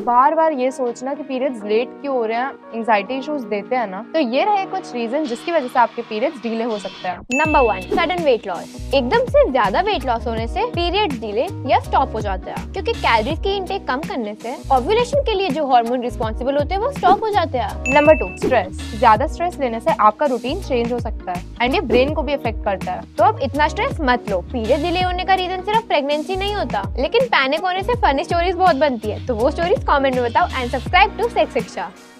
बार बार ये सोचना कि पीरियड्स लेट क्यों हो रहे हैं एंजाइटी इश्यूज देते हैं ना, तो ये रहे कुछ रीजन जिसकी वजह से आपके पीरियड्स डिले हो सकते हैं। Number 1, sudden weight loss. एकदम से ज्यादा वेट लॉस होने से पीरियड डिले या स्टॉप हो जाता है, क्योंकि कैलोरीज की इंटेक कम करने से ओव्यूलेशन के लिए जो हार्मोन रिस्पॉन्सिबल होते हैं वो स्टॉप हो जाते हैं। Number 2, stress. ज्यादा स्ट्रेस लेने से आपका रूटीन चेंज हो सकता है एंड ये ब्रेन को भी इफेक्ट करता है। तो अब इतना स्ट्रेस मत लो। पीरियड डिले होने का रीजन सिर्फ प्रेगनेंसी नहीं होता, लेकिन पैनिक होने से फनी स्टोरीज बहुत बनती है। तो वो स्टोरीज कमेंट में बताओ एंड सब्सक्राइब टू सेक्स शिक्षा।